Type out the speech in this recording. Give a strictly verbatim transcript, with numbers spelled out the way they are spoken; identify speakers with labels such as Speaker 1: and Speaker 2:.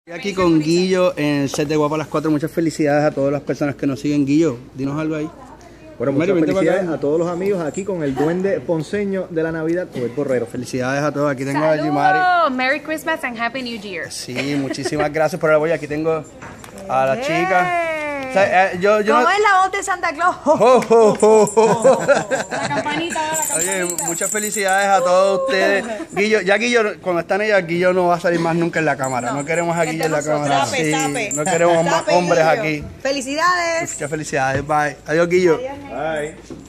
Speaker 1: Estoy aquí con Guillo en el set de Guapa a las cuatro. Muchas felicidades a todas las personas que nos siguen. Guillo, dinos algo ahí.
Speaker 2: Bueno, muchas Mario, felicidades a todos los amigos aquí con el duende ponceño de la Navidad, Joel Borrero.
Speaker 1: Felicidades a todos. Aquí tengo
Speaker 3: ¡Saludos!
Speaker 1: a Jimari.
Speaker 3: Merry Christmas and Happy New Year.
Speaker 1: Sí, muchísimas gracias por el apoyo. Aquí tengo a la chica. O sea, eh, yo, yo
Speaker 4: ¿Cómo
Speaker 1: no...
Speaker 4: es la voz de Santa Claus?
Speaker 1: Oh, oh, oh, oh.
Speaker 3: La campanita, la campanita.
Speaker 1: Oye, muchas felicidades a todos ustedes. Guillo, ya Guillo, cuando están ellas, Guillo no va a salir más nunca en la cámara. No, no queremos a Guillo en la cámara.
Speaker 4: Sape,
Speaker 1: Sí,
Speaker 4: sape.
Speaker 1: no queremos más
Speaker 4: Sape,
Speaker 1: hombres
Speaker 4: Guillo.
Speaker 1: aquí.
Speaker 4: Felicidades.
Speaker 1: Muchas felicidades. Bye. Adiós, Guillo.
Speaker 2: Bye.